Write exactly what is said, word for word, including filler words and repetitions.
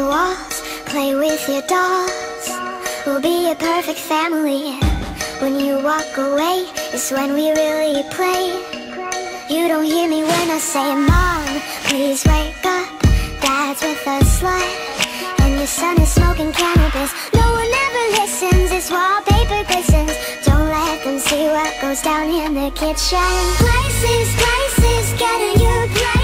your walls, play with your dolls. We'll be a perfect family. When you walk away is when we really play. You don't hear me when I say, Mom, please wake up. Dad's with a slut, and your son is smoking cannabis. No one ever listens, it's wallpaper glistens. Don't let them see what goes down in the kitchen. Places, places, get in your place.